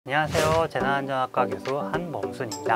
안녕하세요. 재난안전학과 교수 한범순입니다.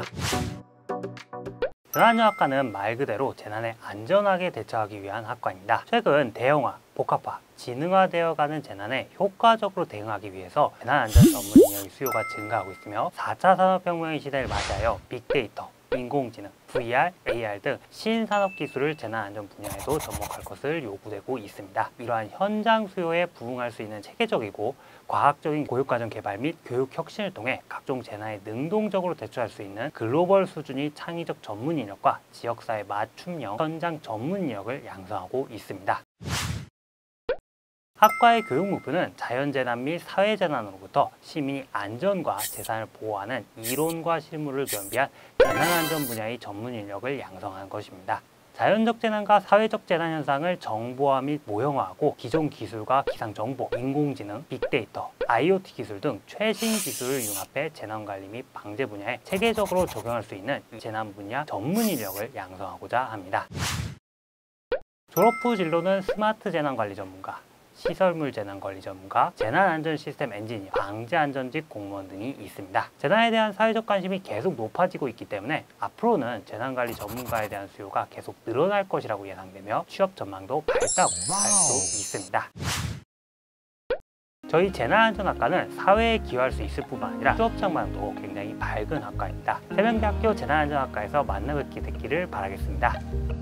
재난안전학과는 말 그대로 재난에 안전하게 대처하기 위한 학과입니다. 최근 대형화, 복합화, 지능화되어가는 재난에 효과적으로 대응하기 위해서 재난안전 전문 인력의 수요가 증가하고 있으며 4차 산업혁명의 시대를 맞이하여 빅데이터, 인공지능, VR, AR 등 신산업기술을 재난안전 분야에도 접목할 것을 요구되고 있습니다. 이러한 현장 수요에 부응할 수 있는 체계적이고 과학적인 교육과정 개발 및 교육 혁신을 통해 각종 재난에 능동적으로 대처할 수 있는 글로벌 수준의 창의적 전문 인력과 지역사회 맞춤형 현장 전문 인력을 양성하고 있습니다. 학과의 교육 목표는 자연재난 및 사회재난으로부터 시민의 안전과 재산을 보호하는 이론과 실무를 겸비한 재난안전 분야의 전문 인력을 양성하는 것입니다. 자연적 재난과 사회적 재난 현상을 정보화 및 모형화하고 기존 기술과 기상정보, 인공지능, 빅데이터, IoT 기술 등 최신 기술을 융합해 재난관리 및 방제 분야에 체계적으로 적용할 수 있는 재난 분야 전문 인력을 양성하고자 합니다. 졸업 후 진로는 스마트 재난관리 전문가, 시설물 재난관리 전문가, 재난안전 시스템 엔지니어, 방재안전직 공무원 등이 있습니다. 재난에 대한 사회적 관심이 계속 높아지고 있기 때문에 앞으로는 재난관리 전문가에 대한 수요가 계속 늘어날 것이라고 예상되며 취업 전망도 밝다고 할 수 있습니다. 저희 재난안전학과는 사회에 기여할 수 있을 뿐만 아니라 취업 전망도 굉장히 밝은 학과입니다. 세명대학교 재난안전학과에서 만나 뵙게 됐기를 바라겠습니다.